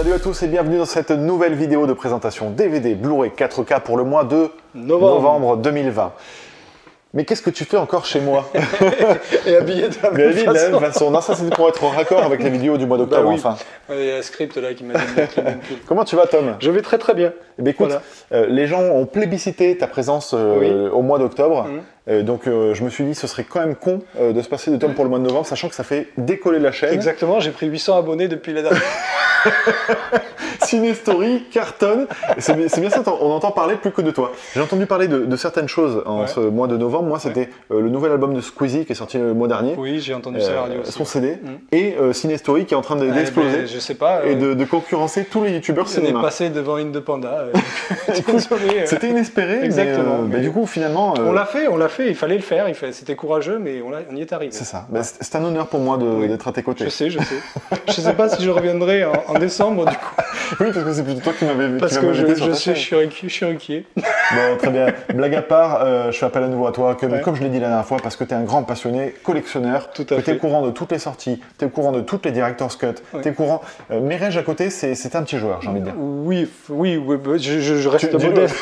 Salut à tous et bienvenue dans cette nouvelle vidéo de présentation DVD Blu-ray 4K pour le mois de novembre 2020. Mais qu'est-ce que tu fais encore chez moi? Et habillé de la même façon. Non, ça c'était pour être en raccord avec les vidéos du mois d'octobre, oui. enfin. Il y a un script là qui m'a dit Comment tu vas, Tom? Je vais très très bien. Eh bien, écoute, voilà. Les gens ont plébiscité ta présence au mois d'octobre. Donc je me suis dit ce serait quand même con de se passer de Tom pour le mois de novembre, sachant que ça fait décoller la chaîne. Exactement, j'ai pris 800 abonnés depuis la dernière. Ciné Story cartonne. C'est bien ça, on entend parler plus que de toi. J'ai entendu parler de certaines choses en ce mois de novembre. Moi, c'était le nouvel album de Squeezie qui est sorti le mois dernier. Oui, j'ai entendu ça à la radio aussi. Son CD. Et Ciné Story qui est en train d'exploser. Je sais pas. Et de concurrencer tous les youtubeurs cinéma. On est passé devant Indepanda. C'était inespéré. Exactement. Mais du coup, finalement. On l'a fait, il fallait le faire. C'était courageux, mais on y est arrivé. C'est ça. Bah, c'est un honneur pour moi d'être à tes côtés. Je sais. Je sais pas si je reviendrai en décembre, du coup. Oui, parce que c'est plutôt toi qui m'avais invité sur ta chaîne. Je suis inquiet. Bon, très bien. Blague à part, je fais appel à nouveau à toi, comme je l'ai dit la dernière fois, parce que tu es un grand passionné, collectionneur. Tout à fait. Tu es au courant de toutes les sorties, tu es au courant de toutes les Director's Cut, tu es au courant. Mireille à côté, c'est un petit joueur, j'ai envie de dire. Oui, je reste modeste.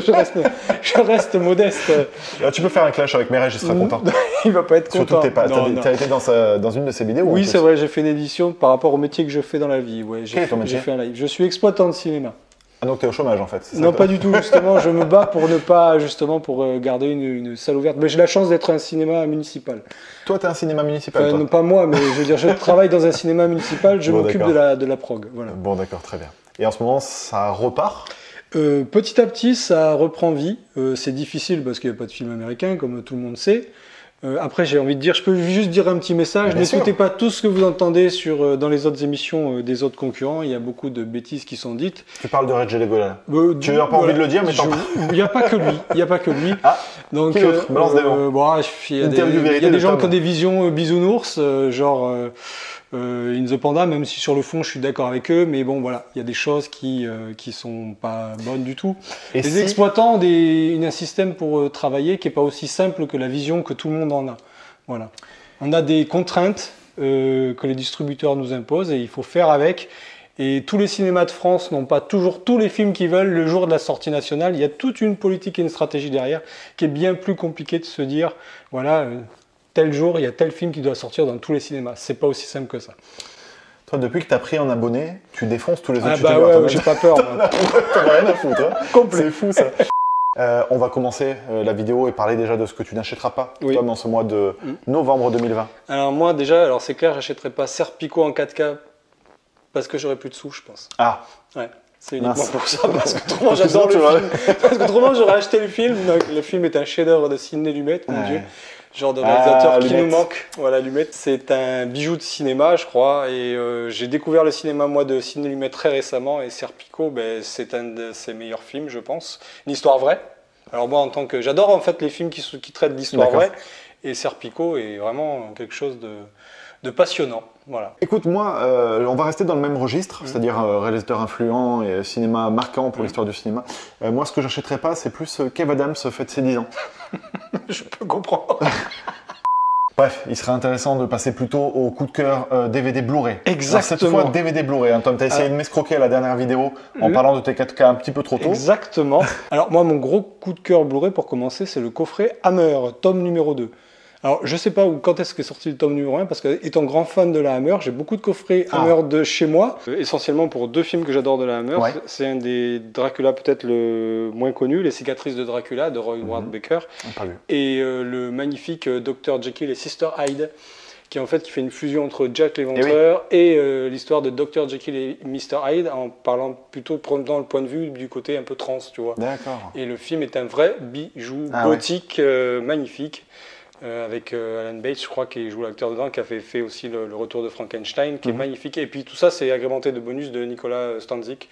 Je reste modeste. Tu peux faire un clash avec Mireille, je serai content. Il va pas être content. Surtout que tu as été dans une de ses vidéos. Oui, c'est vrai, j'ai fait une édition par rapport au métier que je fais dans la vie. Ouais, Quel est ton métier? J'ai fait un live. Je suis exploitant de cinéma. Ah, donc tu es au chômage en fait? Non, pas du tout, justement, je me bats pour ne pas, justement, pour garder une salle ouverte. Mais j'ai la chance d'être un cinéma municipal. Toi, tu es un cinéma municipal? Non, pas moi, mais je veux dire, je travaille dans un cinéma municipal, je m'occupe de la prog. Voilà. Bon, d'accord, très bien. Et en ce moment, ça repart? Petit à petit, ça reprend vie. C'est difficile parce qu'il n'y a pas de film américain, comme tout le monde sait. Après, j'ai envie de dire, je peux juste dire un petit message. N'écoutez pas tout ce que vous entendez dans les autres émissions des autres concurrents. Il y a beaucoup de bêtises qui sont dites. Tu parles de Reg Legolas. Tu n'as pas envie de le dire, mais il n'y a pas que lui. Il n'y a pas que lui. Ah, donc, balance des mots. Il y a des gens qui ont des visions bisounours, genre In the Panda, même si sur le fond je suis d'accord avec eux, mais bon voilà, il y a des choses qui sont pas bonnes du tout. Les exploitants ont un système pour travailler qui est pas aussi simple que la vision que tout le monde en a. Voilà. On a des contraintes que les distributeurs nous imposent et il faut faire avec. Et tous les cinémas de France n'ont pas toujours tous les films qu'ils veulent le jour de la sortie nationale. Il y a toute une politique et une stratégie derrière qui est bien plus compliquée de se dire, voilà, tel jour, il y a tel film qui doit sortir dans tous les cinémas. C'est pas aussi simple que ça. Toi, depuis que tu as pris en abonné, tu défonces tous les autres youtubeurs. Ah bah ouais, j'ai pas peur. T'en as rien à foutre. Hein. C'est fou ça. On va commencer la vidéo et parler déjà de ce que tu n'achèteras pas, Tom, en ce mois de novembre 2020. Alors moi déjà, c'est clair, j'achèterai pas Serpico en 4K parce que j'aurai plus de sous, je pense. Ah. Ouais. C'est uniquement pour ça, parce que autrement j'adore le film. Parce qu'autrement j'aurais acheté le film. Donc, le film est un chef-d'œuvre de Sidney Lumet, mon Dieu. Genre de réalisateur qui nous manque. Voilà, Lumet. C'est un bijou de cinéma, je crois. Et j'ai découvert le cinéma, moi, de Sidney Lumet très récemment. Et Serpico, c'est un de ses meilleurs films, je pense. Une histoire vraie. Alors moi, j'adore en fait les films qui traitent d'histoire vraie. Et Serpico est vraiment quelque chose de passionnant. Voilà. Écoute, moi, on va rester dans le même registre, c'est-à-dire réalisateur influent et cinéma marquant pour l'histoire du cinéma. Moi, ce que j'achèterais pas, c'est plus Kev Adams fête ses 10 ans. Je peux comprendre. Bref, il serait intéressant de passer plutôt au coup de cœur DVD Blu-ray. Exactement. Alors, cette fois, DVD Blu-ray. Hein, Tom, tu as essayé de m'escroquer à la dernière vidéo en parlant de tes 4K un petit peu trop tôt. Exactement. Alors moi, mon gros coup de cœur Blu-ray, pour commencer, c'est le coffret Hammer, tome numéro 2. Alors, je sais pas quand est-ce qu'est sorti le tome numéro 1, parce que étant grand fan de la Hammer, j'ai beaucoup de coffrets Hammer de chez moi, essentiellement pour deux films que j'adore de la Hammer. C'est un des Dracula peut-être le moins connu, Les cicatrices de Dracula, de Roy Ward Baker, et le magnifique Dr Jekyll et Sister Hyde, qui fait une fusion entre Jack l'Éventreur et l'histoire de Dr Jekyll et Mr Hyde, en parlant plutôt dans le point de vue du côté un peu trans, tu vois. D'accord. Et le film est un vrai bijou gothique magnifique. Avec Alan Bates, je crois, qui joue l'acteur dedans, qui a fait aussi le retour de Frankenstein, qui est magnifique. Et puis tout ça, c'est agrémenté de bonus de Nicolas Stanzik,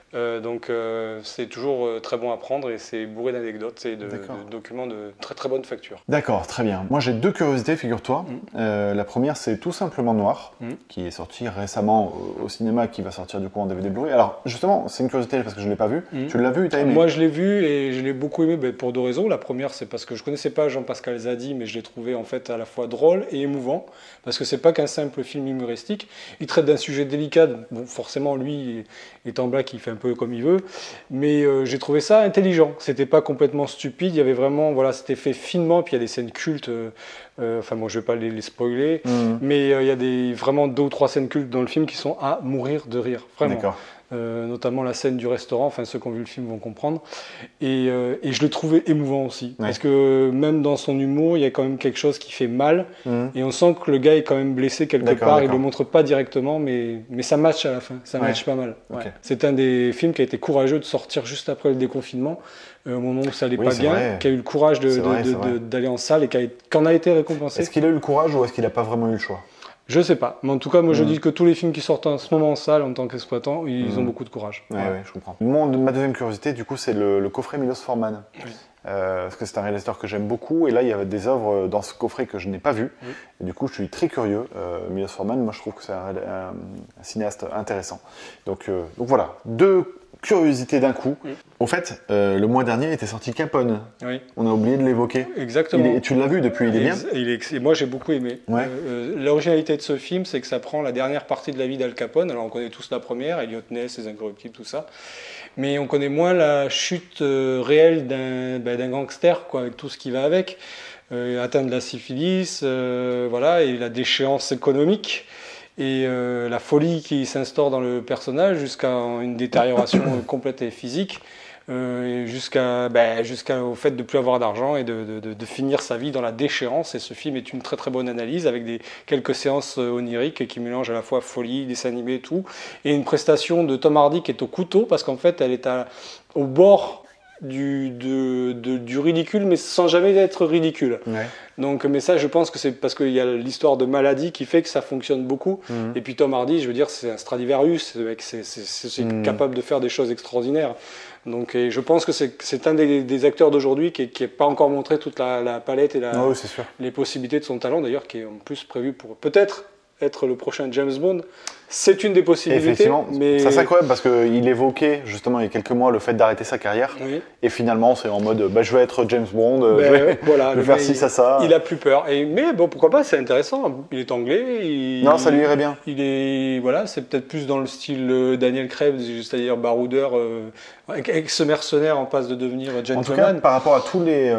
Donc c'est toujours très bon à prendre et c'est bourré d'anecdotes et de documents de très très bonne facture. D'accord, très bien. Moi j'ai 2 curiosités, figure-toi. La première c'est Tout simplement Noir, qui est sorti récemment au cinéma, qui va sortir du coup en DVD Blu-ray. Alors justement, c'est une curiosité parce que je ne l'ai pas vu. Tu l'as vu et tu as aimé? Moi je l'ai vu et je l'ai beaucoup aimé pour 2 raisons. La première c'est parce que je ne connaissais pas Jean-Pascal Zadi, mais je l'ai trouvé en fait à la fois drôle et émouvant, parce que c'est pas qu'un simple film humoristique. Il traite d'un sujet délicat, bon, forcément lui étant black il fait un peu comme il veut, mais j'ai trouvé ça intelligent. C'était pas complètement stupide, il y avait vraiment, voilà, c'était fait finement, puis il y a des scènes cultes, enfin bon je vais pas les spoiler, mais il y a vraiment 2 ou 3 scènes cultes dans le film qui sont à mourir de rire, vraiment. D'accord. Notamment la scène du restaurant, enfin ceux qui ont vu le film vont comprendre, et je l'ai trouvé émouvant aussi, parce que même dans son humour il y a quand même quelque chose qui fait mal, et on sent que le gars est quand même blessé quelque part, il le montre pas directement, mais ça match à la fin, ça match pas mal. C'est un des films qui a été courageux de sortir juste après le déconfinement, au moment où ça allait pas bien, qui a eu le courage d'aller en salle et qui en a été récompensé. Est-ce qu'il a eu le courage ou est-ce qu'il a pas vraiment eu le choix? Je sais pas, mais en tout cas, moi je dis que tous les films qui sortent en ce moment en salle en tant qu'exploitant, ils ont beaucoup de courage. Ouais, je comprends. Ma deuxième curiosité, du coup, c'est le coffret Milos Forman. Parce que c'est un réalisateur que j'aime beaucoup, et là il y a des œuvres dans ce coffret que je n'ai pas vu. Et du coup, je suis très curieux. Milos Forman, moi je trouve que c'est un cinéaste intéressant. Donc voilà, 2 curiosités d'un coup. Au fait, le mois dernier était sorti Capone. On a oublié de l'évoquer. Exactement. Tu l'as vu depuis, il est bien. Et moi j'ai beaucoup aimé. L'originalité de ce film, c'est que ça prend la dernière partie de la vie d'Al Capone. Alors on connaît tous la première, Elliot Ness, Les Incorruptibles, tout ça. Mais on connaît moins la chute réelle d'un gangster, quoi, avec tout ce qui va avec. Atteint de la syphilis, voilà, et la déchéance économique. Et la folie qui s'instaure dans le personnage jusqu'à une détérioration complète et physique, jusqu'au fait de ne plus avoir d'argent et de finir sa vie dans la déchéance. Et ce film est une très très bonne analyse avec quelques séances oniriques qui mélangent à la fois folie, dessin animé et tout, et une prestation de Tom Hardy qui est au couteau, parce qu'en fait elle est au bord du ridicule, mais sans jamais être ridicule. Donc, mais ça, je pense que c'est parce qu'il y a l'histoire de maladie qui fait que ça fonctionne beaucoup. Et puis Tom Hardy, je veux dire, c'est un Stradivarius, c'est capable de faire des choses extraordinaires. Donc, et je pense que c'est un des acteurs d'aujourd'hui qui n'est pas encore montré toute la palette et les possibilités de son talent, d'ailleurs, qui est en plus prévu pour peut-être être le prochain James Bond. C'est une des possibilités. Effectivement, mais... c'est incroyable parce qu'il évoquait justement il y a quelques mois le fait d'arrêter sa carrière. Et finalement, c'est en mode je vais être James Bond, je vais faire ci, ça. Il a plus peur. Mais bon, pourquoi pas, c'est intéressant. Il est anglais. Non, ça lui irait bien. C'est peut-être plus dans le style Daniel Craig, c'est-à-dire baroudeur, ex-mercenaire en passe de devenir gentleman. En tout cas, par rapport à tous les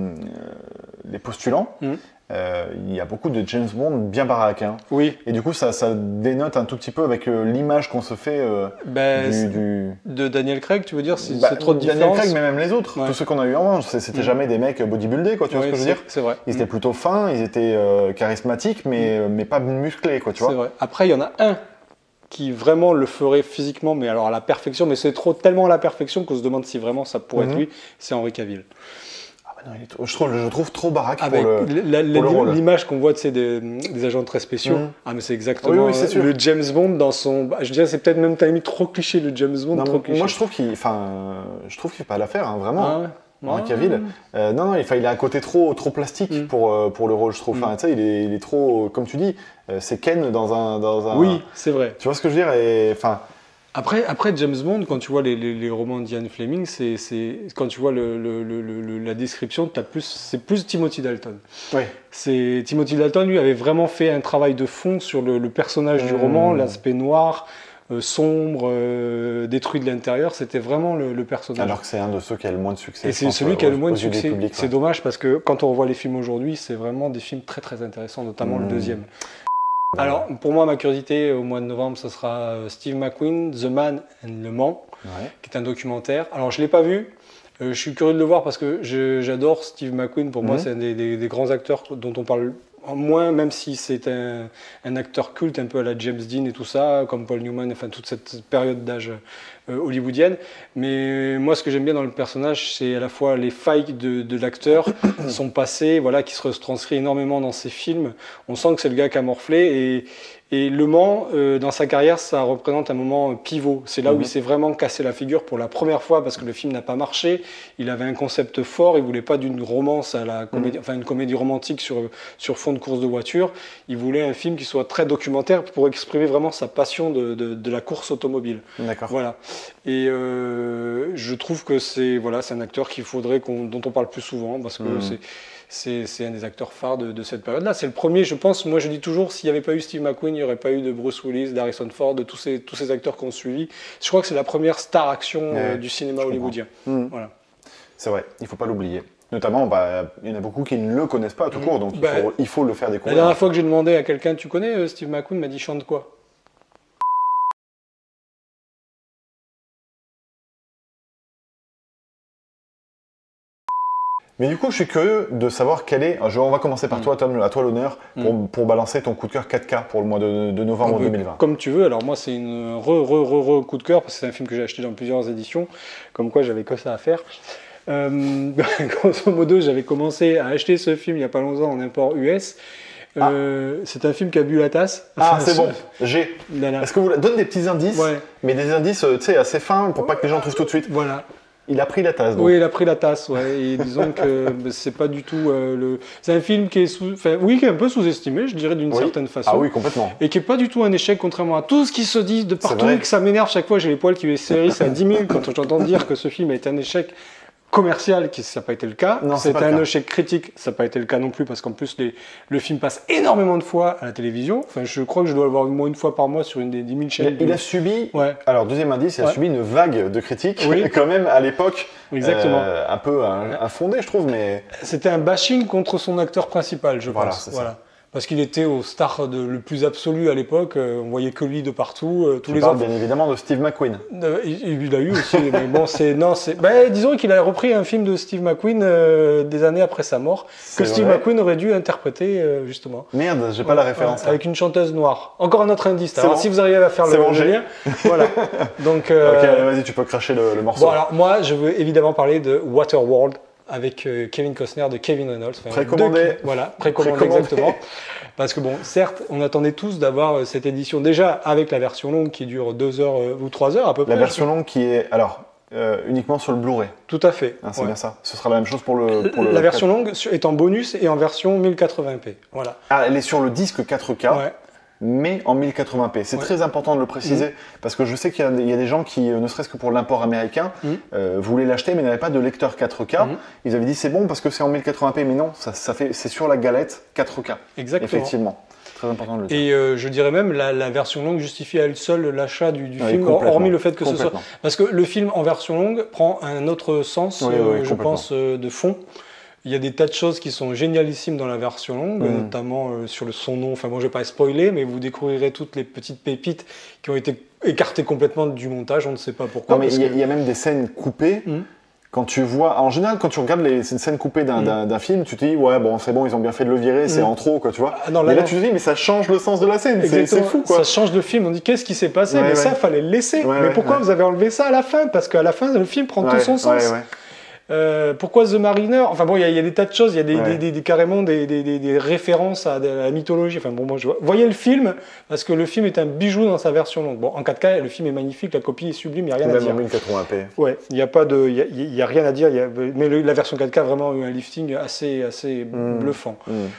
postulants, il y a beaucoup de James Bond bien baraques. Et du coup, ça dénote un tout petit peu avec l'image qu'on se fait de Daniel Craig, tu veux dire, c'est trop de différence. Daniel Craig, mais même les autres, tous ceux qu'on a eu avant, c'était jamais des mecs bodybuildés, quoi, tu vois ce que je veux dire? C'est vrai. Ils étaient plutôt fins, ils étaient charismatiques, mais pas musclés, quoi, tu vois. C'est vrai. Après, il y en a un qui vraiment le ferait physiquement, mais alors à la perfection, mais c'est tellement à la perfection qu'on se demande si vraiment ça pourrait être lui, c'est Henry Cavill. Non, je trouve trop baraque pour le rôle. L'image qu'on voit des agents très spéciaux, mais c'est exactement le James Bond dans son... Je dirais c'est peut-être même trop cliché, le James Bond. Moi je trouve qu'il fait pas l'affaire, vraiment. Cavill. Non, il a un côté trop plastique pour le rôle, je trouve. Il est trop, comme tu dis, c'est Ken dans un... Oui, c'est vrai. Tu vois ce que je veux dire? Après James Bond, quand tu vois les romans d'Ian Fleming, quand tu vois la description, c'est plus Timothy Dalton. Timothy Dalton, lui, avait vraiment fait un travail de fond sur le personnage du roman, l'aspect noir, sombre, détruit de l'intérieur. C'était vraiment le personnage. Alors que c'est un de ceux qui a le moins de succès. Et c'est celui qui a le moins de succès. C'est dommage parce que quand on revoit les films aujourd'hui, c'est vraiment des films très très intéressants, notamment le deuxième. Alors, pour moi, ma curiosité au mois de novembre, ce sera Steve McQueen, The Man and Le Mans, qui est un documentaire. Alors, je ne l'ai pas vu. Je suis curieux de le voir parce que j'adore Steve McQueen. Pour moi, c'est un des grands acteurs dont on parle moins, même si c'est un acteur culte, un peu à la James Dean et tout ça, comme Paul Newman, enfin toute cette période d'âge hollywoodienne. Mais moi, ce que j'aime bien dans le personnage, c'est à la fois les failles de l'acteur, son passé, qui se retranscrit énormément dans ses films. On sent que c'est le gars qui a morflé Et Le Mans, dans sa carrière, ça représente un moment pivot. C'est là où il s'est vraiment cassé la figure pour la première fois parce que le film n'a pas marché. Il avait un concept fort. Il voulait pas d'une romance à la comédie, enfin une comédie romantique sur fond de course de voiture. Il voulait un film qui soit très documentaire pour exprimer vraiment sa passion de la course automobile. D'accord. Voilà. Et je trouve que c'est un acteur dont on parle plus souvent parce que c'est un des acteurs phares de cette période-là. C'est le premier, je pense, moi je dis toujours, s'il n'y avait pas eu Steve McQueen, il n'y aurait pas eu de Bruce Willis, d'Harrison Ford, de tous ces acteurs qu'on suivi. Je crois que c'est la première star action du cinéma hollywoodien. Voilà. C'est vrai, il ne faut pas l'oublier. Notamment, il y en a beaucoup qui ne le connaissent pas tout court, donc il faut le faire découvrir. La dernière fois que j'ai demandé à quelqu'un, tu connais Steve McQueen, il m'a dit chante quoi? Mais du coup, je suis curieux de savoir on va commencer par toi, Tom, à toi l'honneur, pour balancer ton coup de cœur 4K pour le mois de novembre 2020. Comme tu veux, alors moi c'est une coup de cœur, parce que c'est un film que j'ai acheté dans plusieurs éditions, comme quoi j'avais que ça à faire. Grosso modo, j'avais commencé à acheter ce film il n'y a pas longtemps en import US. C'est un film qui a bu la tasse. C'est bon, j'ai. Est-ce que vous donne des petits indices, mais des indices assez fins pour pas que les gens trouvent tout de suite. Voilà. Il a pris la tasse. Donc. Oui, il a pris la tasse. Ouais. Et disons que c'est pas du tout C'est un film qui est qui est un peu sous-estimé, je dirais d'une certaine façon. Ah oui, complètement. Et qui est pas du tout un échec, contrairement à tout ce qui se dit de partout, et que ça m'énerve chaque fois. J'ai les poils qui me hérissent à 10 000 quand j'entends dire que ce film est un échec commercial, ça n'a pas été le cas. C'est un échec critique, ça n'a pas été le cas non plus, parce qu'en plus, le film passe énormément de fois à la télévision. Enfin, je crois que je dois le voir au moins une fois par mois sur une des 10 000 chaînes. Il a subi, alors deuxième indice, il a subi une vague de critiques, quand même à l'époque, un peu infondée, je trouve. Mais c'était un bashing contre son acteur principal, je pense. Voilà. Parce qu'il était au star le plus absolu à l'époque, on voyait que lui de partout. Tu parles bien évidemment de Steve McQueen. Il a eu aussi, mais bon, disons qu'il a repris un film de Steve McQueen des années après sa mort, que Steve McQueen aurait dû interpréter justement. Merde, j'ai pas la référence. Avec une chanteuse noire. Encore un autre indice. Alors si vous arrivez à faire le lien, voilà. Donc. Ok, vas-y, tu peux cracher le morceau. Bon alors moi, je veux évidemment parler de Waterworld, avec Kevin Costner de Kevin Reynolds. Précommandé. Précommandé exactement. Parce que bon, certes, on attendait tous d'avoir cette édition déjà avec la version longue qui dure 2 heures ou 3 heures à peu près. La version longue qui est uniquement sur le Blu-ray. Tout à fait. C'est bien ça. Ce sera la même chose pour le. La version longue est en bonus et en version 1080p. Voilà. Ah, elle est sur le disque 4K. Mais en 1080p. C'est très important de le préciser, parce que je sais qu'il y a des gens qui, ne serait-ce que pour l'import américain, voulaient l'acheter mais n'avaient pas de lecteur 4K. Ils avaient dit c'est bon parce que c'est en 1080p, mais non, c'est sur la galette 4K. Exactement. Effectivement. Très important de le dire. Et je dirais même la version longue justifie à elle seule l'achat du film, hormis le fait que ce soit... Parce que le film en version longue prend un autre sens, je pense, de fond. Il y a des tas de choses qui sont génialissimes dans la version longue, notamment sur son nom. Enfin bon, je vais pas spoiler, mais vous découvrirez toutes les petites pépites qui ont été écartées complètement du montage. On ne sait pas pourquoi. Non, mais il y a même des scènes coupées. Quand tu vois, en général, quand tu regardes une scène coupée d'un film, tu te dis c'est bon, ils ont bien fait de le virer, c'est en trop, quoi, tu vois. Mais là, tu te dis, mais ça change le sens de la scène, c'est fou, quoi. Ça change le film. On dit, qu'est-ce qui s'est passé? Mais ça, fallait le laisser. Mais pourquoi vous avez enlevé ça à la fin? Parce qu'à la fin, le film prend tout son sens. Pourquoi The Mariner? Enfin bon, il y a des tas de choses, il y a carrément des références à la mythologie. Enfin bon, moi, voyez le film, parce que le film est un bijou dans sa version longue. Bon, en 4K, le film est magnifique, la copie est sublime, il n'y a rien à dire. Même en 1080p. Ouais, il n'y a rien à dire, mais la version 4K a vraiment eu un lifting assez bluffant.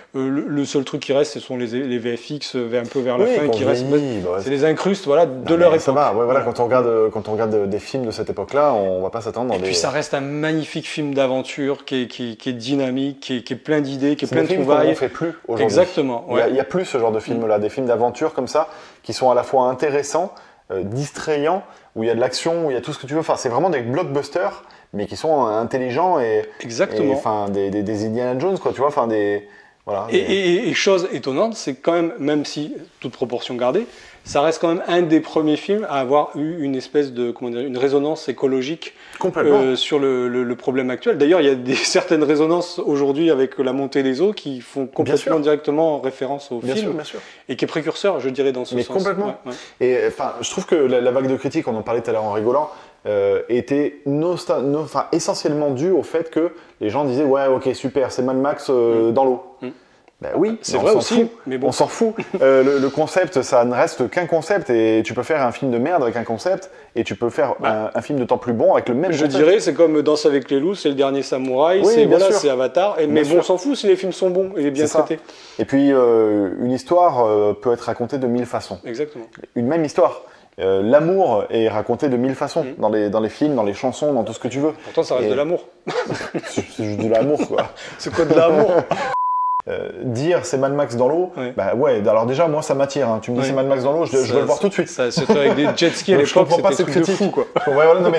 Le seul truc qui reste, ce sont les VFX un peu vers la fin, qui restent. C'est les incrustes, de leur époque. Ça va, quand on regarde des films de cette époque-là, on va pas s'attendre. Et puis ça reste un magnifique film d'aventure qui est dynamique, qui est plein d'idées, qui est plein de trouvailles. On ne fait plus aujourd'hui. Exactement. Il y a plus ce genre de films-là, des films d'aventure comme ça, qui sont à la fois intéressants, distrayants, où il y a de l'action, où il y a tout ce que tu veux. Enfin, c'est vraiment des blockbusters, mais qui sont intelligents et des Indiana Jones, quoi. Tu vois, enfin des. Voilà, et chose étonnante, c'est quand même si toute proportion gardée, ça reste quand même un des premiers films à avoir eu une espèce de une résonance écologique sur le problème actuel. D'ailleurs, il y a certaines résonances aujourd'hui avec la montée des eaux qui font complètement directement référence au film, bien sûr. Et qui est précurseur, je dirais, dans ce sens. Mais complètement. Et enfin, je trouve que la vague de critiques, on en parlait tout à l'heure en rigolant, était essentiellement due au fait que les gens disaient ok, super, c'est Mad Max dans l'eau. Ben oui, c'est vrai aussi, mais bon. On s'en fout. Le concept, ça ne reste qu'un concept et tu peux faire un film de merde avec un concept et tu peux faire un film de temps plus bon avec le même concept. Je dirais, c'est comme Danse avec les loups, c'est Le Dernier Samouraï, c'est Avatar, mais bon, on s'en fout si les films sont bons et bien traités. Et puis, une histoire peut être racontée de 1000 façons. Exactement. Une même histoire. L'amour est raconté de 1000 façons, dans les films, dans les chansons, dans tout ce que tu veux. Pourtant, ça reste de l'amour. C'est juste de l'amour, quoi. C'est quoi de l'amour? Dire c'est Mad Max dans l'eau, bah ouais, alors déjà moi ça m'attire, hein. Tu me dis c'est Mad Max dans l'eau, je veux le voir tout de suite. C'était avec des jet skis à l'époque, c'était truc de fou, quoi. Ouais, non mais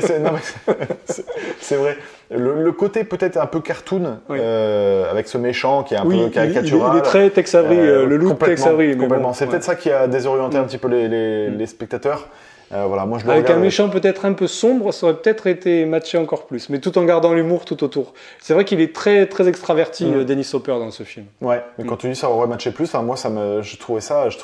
c'est vrai. Le côté peut-être un peu cartoon, avec ce méchant qui est un peu caricatural. Il est très Tex Avery, le look Tex Avery. Complètement, bon, c'est peut-être ça qui a désorienté un petit peu les spectateurs. Voilà, moi je le avec regarde, un méchant peut-être un peu sombre, ça aurait peut-être été matché encore plus, mais tout en gardant l'humour tout autour. C'est vrai qu'il est très très extraverti, Dennis Hopper, dans ce film. Ouais, mais quand tu dis ça aurait matché plus, moi je trouvais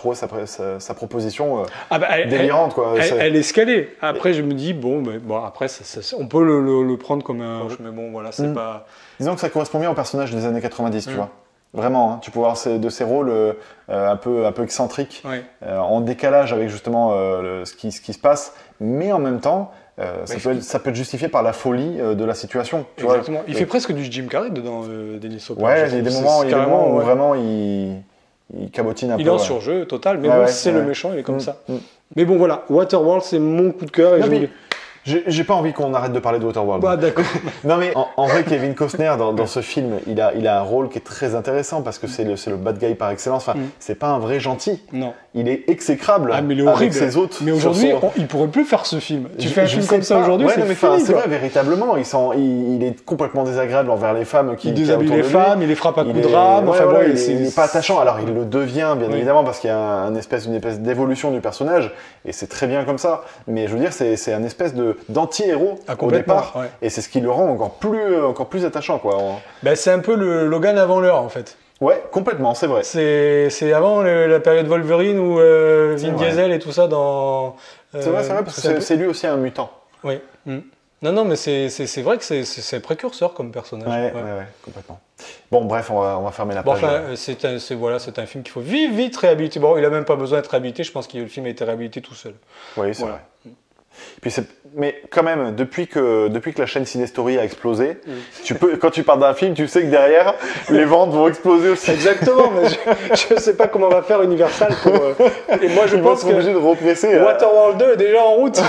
sa proposition délirante, quoi. Elle est scalée. Après je me dis bon après on peut le prendre comme un, mais bon voilà, c'est pas. Disons que ça correspond bien au personnage des années 90, tu vois. Vraiment, hein, tu peux voir de ces rôles un peu excentriques, en décalage avec justement ce qui se passe, mais en même temps, ça peut être justifié par la folie de la situation. Tu Exactement. Vois, il fait presque du Jim Carrey dedans, Dennis Hopper. Ouais, il y a des moments où vraiment il cabotine un peu. Il est en surjeu total, mais bon, c'est le méchant, il est comme ça. Mais bon, voilà, Waterworld, c'est mon coup de cœur. J'ai pas envie qu'on arrête de parler de Waterworld. Bah d'accord. Non mais en vrai, Kevin Costner dans ce film, il a un rôle qui est très intéressant parce que c'est le bad guy par excellence. Enfin, c'est pas un vrai gentil. Non. Il est exécrable mais il est horrible. avec ses autres. Mais aujourd'hui, il pourrait plus faire ce film. Tu fais un film comme ça aujourd'hui, c'est fini. C'est vrai, véritablement, il est complètement désagréable envers les femmes qui déshabille les femmes, il les frappe à coups de rame. Enfin bon, il est pas attachant. Alors il le devient bien évidemment parce qu'il y a une espèce d'évolution du personnage et c'est très bien comme ça. Mais je veux dire, c'est un espèce d'anti-héros au départ, et c'est ce qui le rend encore plus attachant, quoi. C'est un peu le Logan avant l'heure, en fait. Ouais, complètement, c'est vrai. C'est avant la période Wolverine où Vin Diesel et tout ça dans. C'est vrai, parce que c'est lui aussi un mutant. Oui. Non, mais c'est vrai que c'est précurseur comme personnage. Ouais, complètement. Bon, bref, on va fermer la page. C'est un film qu'il faut vite réhabiliter. Bon, il a même pas besoin d'être réhabilité. Je pense que le film a été réhabilité tout seul. Oui, c'est vrai. Puis mais quand même, depuis que la chaîne Cinestory a explosé, quand tu parles d'un film, tu sais que derrière, les ventes vont exploser aussi. Exactement, mais je ne sais pas comment va faire Universal pour. Et moi, je pense que obligé de represser. Waterworld 2 est déjà en route.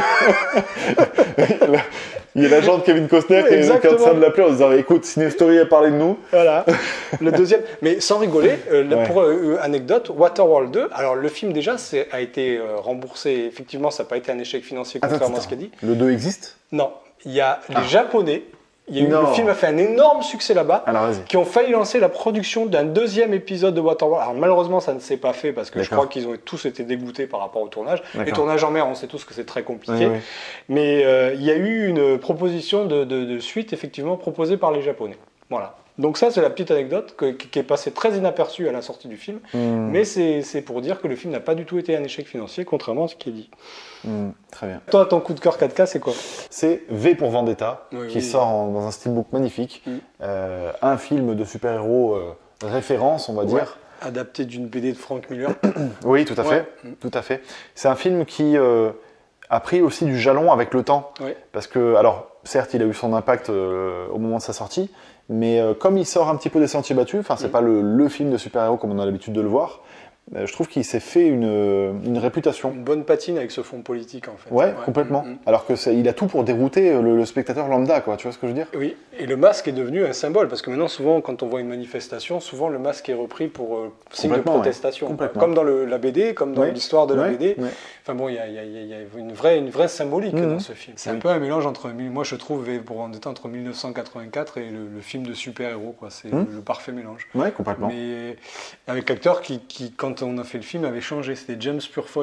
Il y a l'agent de Kevin Costner qui est en train de l'appeler en disant écoute, Cinestory a parlé de nous. Voilà. Le deuxième. Mais sans rigoler, pour anecdote, Waterworld 2, alors le film déjà a été remboursé. Effectivement, ça n'a pas été un échec financier, contrairement à ce qu'a dit. Le 2 existe ? Non. Il y a les Japonais. Le film a fait un énorme succès là-bas, qui ont failli lancer la production d'un deuxième épisode de Waterworld. Alors malheureusement, ça ne s'est pas fait parce que je crois qu'ils ont tous été dégoûtés par rapport au tournage. Les tournages en mer, on sait tous que c'est très compliqué. Mais il y a eu une proposition de suite, effectivement, proposée par les Japonais. Voilà. Donc ça, c'est la petite anecdote qui est passée très inaperçue à la sortie du film. Mais c'est pour dire que le film n'a pas du tout été un échec financier, contrairement à ce qui est dit. Très bien. Toi, ton coup de cœur 4K, c'est quoi ? C'est V pour Vendetta, qui sort dans un steelbook magnifique. Un film de super-héros référence, on va dire. Adapté d'une BD de Frank Miller. Oui, tout à fait. Tout à fait. C'est un film qui a pris aussi du jalon avec le temps. Parce que, alors, certes, il a eu son impact au moment de sa sortie, mais comme il sort un petit peu des sentiers battus, enfin, c'est pas le film de super-héros comme on a l'habitude de le voir, je trouve qu'il s'est fait une réputation. Une bonne patine avec ce fond politique, en fait. Ouais, complètement. Alors qu'il a tout pour dérouter le spectateur lambda, quoi. Tu vois ce que je veux dire ? Oui, et le masque est devenu un symbole, parce que maintenant, souvent, quand on voit une manifestation, souvent le masque est repris pour signe de protestation. Comme dans la BD, comme dans l'histoire de la BD. Enfin bon, il y a une vraie symbolique dans ce film. C'est un peu un mélange moi je trouve, pour Vendetta, entre 1984 et le film de super-héros, quoi. C'est le parfait mélange. Ouais, complètement. Mais avec l'acteur qui, quand on a fait le film, avait changé. C'était James Purefoy.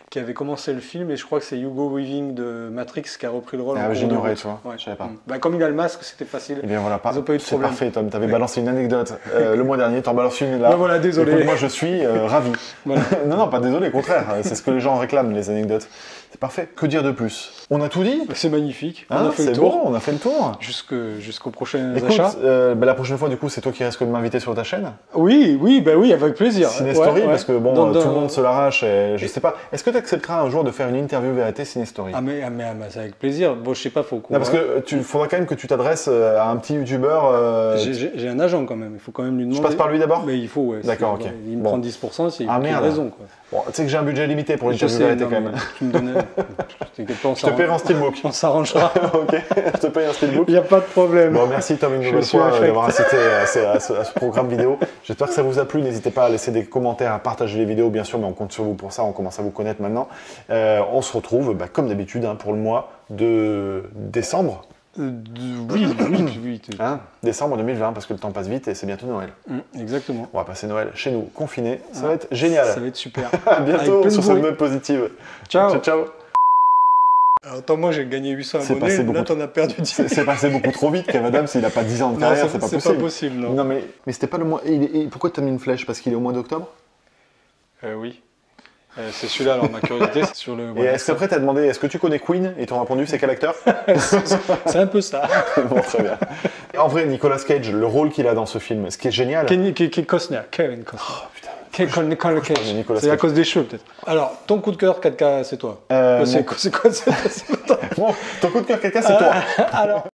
qui avait commencé le film, et je crois que c'est Hugo Weaving de Matrix qui a repris le rôle. Ah, j'ignorais, tu vois, je savais pas. Bah, comme il a le masque, c'était facile. Eh bien voilà, ils ont pas eu de c'est problème. parfait, Tom, t'avais balancé une anecdote le mois dernier, t'en balances une là. Ben voilà, désolé. Écoute, moi je suis ravi. Voilà. Non, pas désolé, au contraire, c'est ce que les gens réclament, les anecdotes. C'est parfait, que dire de plus? On a tout dit? C'est magnifique, on a fait le tour. Bon, on a fait le tour. Jusqu'au prochain Écoute, achat. La prochaine fois, du coup, c'est toi qui risques de m'inviter sur ta chaîne? Oui, avec plaisir. Cinestory, parce que bon, tout le monde se l'arrache, je sais pas. Est-ce que tu accepteras un jour de faire une interview VAT Cinestory? Mais c'est avec plaisir. Bon, je sais pas, faut qu'on... Non, parce que faudra quand même que tu t'adresses à un petit youtubeur. J'ai un agent quand même, il faut quand même lui demander. Je passe par lui d'abord? Mais il faut, ouais. D'accord, ok. Il me prend 10%, c'est il a raison, quoi. Bon, tu sais que j'ai un budget limité pour l'interview VAT quand même. Tu me donnais... Je te paierai en steelbook. On s'arrangera. Ok, je te paye un steelbook. Il n'y a pas de problème. Bon, merci Tom une nouvelle fois d'avoir assisté à ce programme vidéo. J'espère que ça vous a plu. N'hésitez pas à laisser des commentaires, à partager les vidéos, bien sûr, mais on compte sur vous pour ça. On commence à vous connaître maintenant. On se retrouve, comme d'habitude, pour le mois de décembre. Oui. Décembre 2020, parce que le temps passe vite et c'est bientôt Noël. Exactement. On va passer Noël chez nous, confinés. Ça va être génial. Ça va être super. À bientôt sur cette note positive. Ciao. Ciao. Alors, attends, moi j'ai gagné 800 abonnés, là t'en as perdu 10. C'est passé beaucoup trop vite, Kev Adams, s'il n'a pas 10 ans de carrière, c'est pas possible. C'est pas possible, non. Non, mais c'était pas le mois. Pourquoi tu as mis une flèche? Parce qu'il est au mois d'octobre? Oui. C'est celui-là, alors ma curiosité, c'est sur le... Et est-ce qu'après t'as demandé, est-ce que tu connais Queen? Et t'ont répondu, c'est quel acteur? C'est un peu ça. Bon, très bien. En vrai, Nicolas Cage, le rôle qu'il a dans ce film, ce qui est génial... Kevin Costner. Oh, putain. Nicolas Cage. C'est à cause des cheveux, peut-être. Alors, ton coup de cœur 4K, c'est toi. C'est quoi Bon, ton coup de cœur 4K, c'est toi. Alors...